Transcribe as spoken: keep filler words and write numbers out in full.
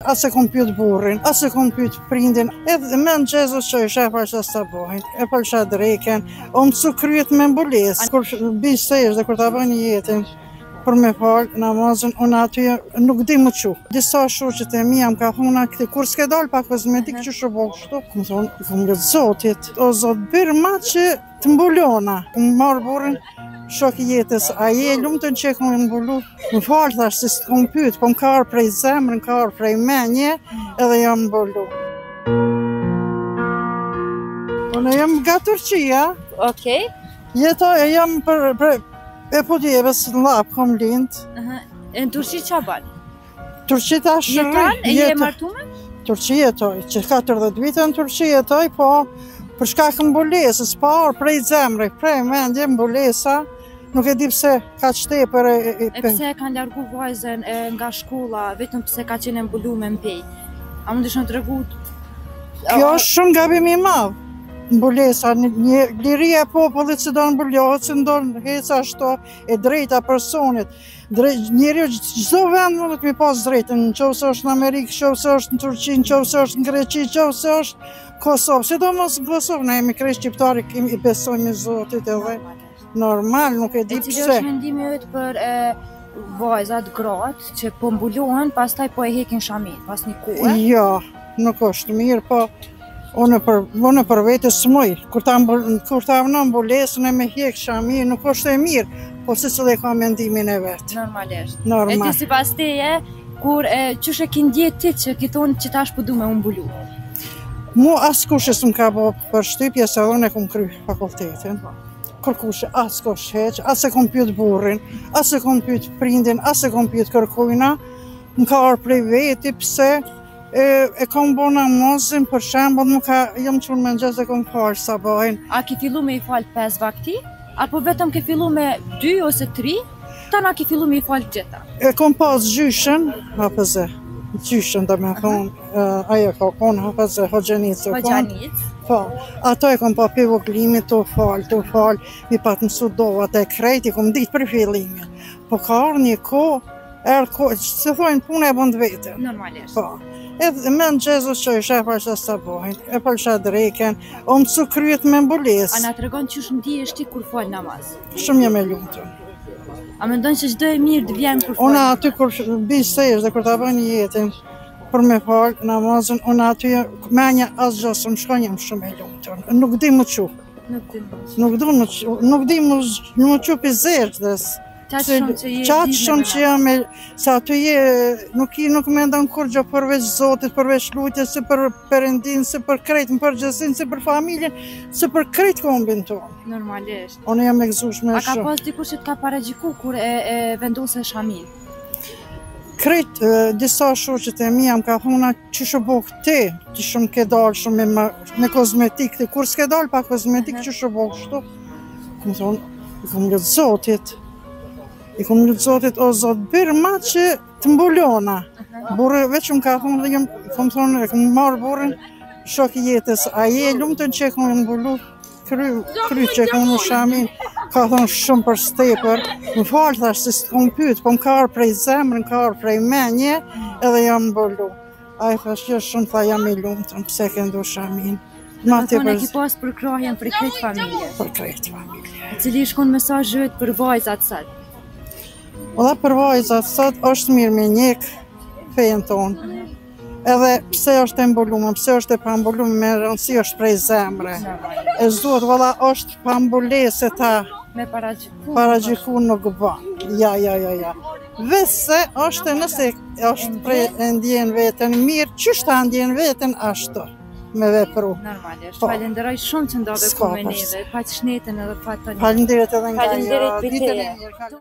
as e kom pyet burrin, as e kom pyet prindin. Edhe me në Gjezus që isha për që së bëhin, e për që dreken, o më su kryet me mbules. Kur bisesh dhe kur ta bëjnë jetën, për me falë namazën, unë aty nuk di më që. Disa shoqet e mija më ka thuna këti, kur s'ke dalë pa kozmetik që shë bëhë kështu, këmë thonë, këmë lëtë zotit, o zotë birë ma që të mbulona. Këmë marë burën, shok i jetës, a je lumë të në që këmë mbulu. Më falë thash, si s'të këmë pytë, po më ka arë prej zemrën, ka arë prej menje, edhe jam mbulu. Unë jam nga Turqia. Okej. Jetoj, jam për... për e po t'jebës në lapë kom lindë. E në Turqi qa banë? Turqi ta shërë. Jetan? E je martume? Turqi jetoj, që katërdhjetë vite në Turqi jetoj, po për shkak mbulesës, pa orë prej zemre, prej mendje mbulesa, nuk e di pse ka qtepër e... E pse kanë largu vajzën nga shkolla, vetëm pse ka qenë mbulu me mpej? A mund ishën të regu... Kjo është shumë gabim i madhë. Mbulesa, liria e popullit që do në mbullohet, që ndonë heca ashto e drejta personit. Njeri gjitho vend më të mi pas drejtën, në qovë se është në Amerikë, qovë se është në Turqi, në qovë se është në Greqi, qovë se është Kosovë. Se do mos në Kosovë, ne jemi krej shqiptari, i besojmë i Zotit edhe normal, nuk e di pse. E cilë është mendimi jëtë për vajzat, gratë, që po mbullohen, pas taj po e hekin shamin, pas një kohë? Jo, nuk është mirë, po Unë për vete s'muj, kur ta vënë mbulesën e me hjek shami, nuk është e mirë, po se që dhe ka mendimin e vetë. Normalisht. Normal. E ti si pas teje, kur qësh e kin djetë ti që ki thonë që tash pëdu me mbulu? Mu as kushe s'm ka bo për shtypje, se dhe unë e kom kry fakultetin. Kur kushe as kush heq, as e kom pyet burrin, as e kom pyet prindin, as e kom pyet kërkujna, më ka arë prej veti, pse e kom bo namazin, për shembol, më ka, jam qënë me nxez dhe kom falë sabahin. A ki fillu me i falë pesë vakti? Apo vetëm ke fillu me dy ose tri? Tana ki fillu me i falë gjitha? E kom pas gjyshen, hapëze, gjyshen dhe me thonë, ajo ka konë hapëze, hoxhenicë. Hoxhenicë? Po, ato e kom pa për voglimit të falë, të falë, mi pat mësu dovat e krejt, i kom ditë për fillimin. Po ka arë një ko, erë ko, se thojnë punë e bënd vete. Normalisht. Po. Edhe me në Gjezus që isha për që së bëhin, e për që dreken, o më su kryet me mbules. A nga të regon që shumë ndi eshti kur falë namaz? Shumë jam e lumëtën. A me ndonë që gjdo e mirë të vjenë kur falë? Unë aty kur bisesh dhe kur ta bëjnë jetën, për me falë namazën, unë aty menja asë gjësë më shkon jam shumë e lumëtën. Nuk di më që. Nuk di më që për zërës. Qatë shumë që jam e... Se aty je... Nuk me ndonë kur gjë përveç Zotit, përveç lutjes, se për përëndin, se për krejt në përgjësin, se për familjen, se për krejt kombin tonë. Normalisht. Unë jam e gëzush me shumë. A ka pas dikur që t'ka paregjiku kur e vendose shamin? Krejt, disa shoqet e mija më ka thuna që shë bëhë ti, që shumë ke dalë shumë me kozmetik, kur s'ke dalë pa kozmetik që shë bëhë shtu. Këmë thonë, i këmë lëtë Zotit. I kom lëtë Zotit, o Zotë, birë ma që të mbulona. Burë, veç më ka thonë dhe jam, kom thonë, e kom marë burën, shok i jetës, a je lumë të në që kom mbulu, kry, kry që kom në shamin, ka thonë shumë për stepër, më falë thash, si s'të kom pytë, po më ka arë prej zemrën, ka arë prej menje, edhe jam mbulu. A i thash, jo shumë, tha jam i lumë të në pse ke ndu shamin. Në thonë e ki pas për krahjen për krejt familje? Për krejt familje. E cili shkon mesazhet për vajzat sot? Oda për vajzat, sot është mirë me njek fejën tonë. Edhe pse është e mbulume, pse është e pa mbulume, me rëndësi është prej zemre. E zduhet, valla, është pa mbulese ta paragjiku nuk bënë. Ja, ja, ja, ja. Vese është nëse është prej e ndjen vetën mirë, qështë ta ndjen vetën ashtë me vepru. Normalisht, falenderoj shumë që ndodhe ku me neve, pa që shnetën edhe pa të një. Falenderit edhe nga ditën e mirë.